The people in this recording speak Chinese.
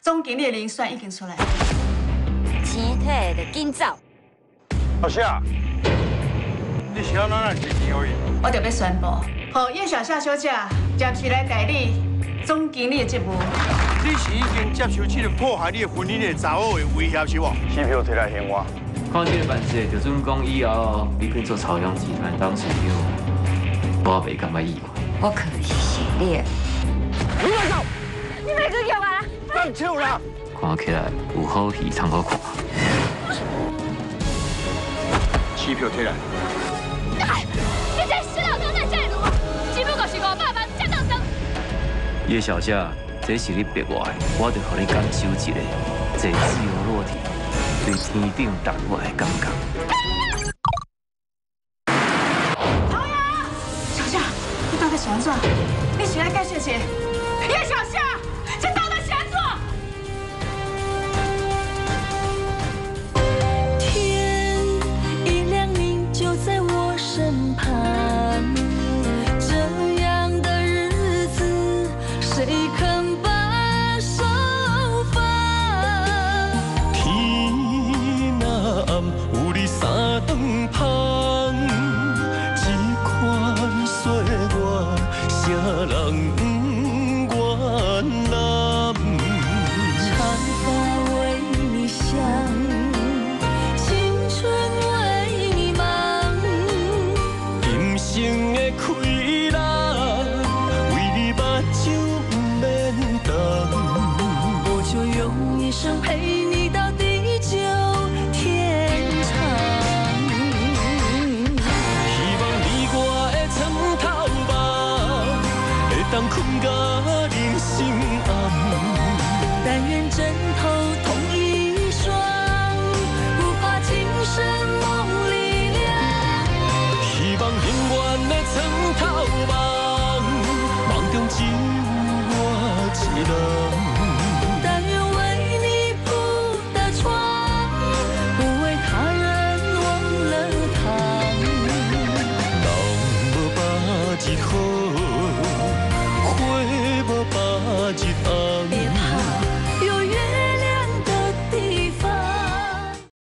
总经理的人选已经出来， 钱退就紧走。 老夏，你是要哪样钱而已？ 我就要宣布，让叶小夏小姐接起来代理总经理的职务。 你是已经接受这个迫害你的婚姻的查某的威胁是无？支票摕来还我。 看这个办事，就准讲以后你变做朝阳集团当主票，我袂感觉意外。 我可是系列。 你来走！ 你别去叫啊！ 放手啦！ 看起来有好戏通好看。 支票摕来。 你这死老头在这路，只不过是500万才当生。 叶小姐，这是你逼我的，我得互你感受一下，这自由落体对天顶淡薄的感觉。 陶阳，小夏，你到底是安怎？你是来解释一下？叶小夏，这到底是安怎？ 天一亮，你就在我身旁。这样的日子，谁肯把手放？天若暗，有你三顿香，这款岁月，谁人不原谅？长发为你香，青春为你忙，今生的快乐，为你目睭不免等，我就用一生陪你到地久天长。希望你我的床头梦，会当困到人生暗。但愿枕头同一双，不怕今生梦里凉。希望永远的床头梦，梦中只有我一人。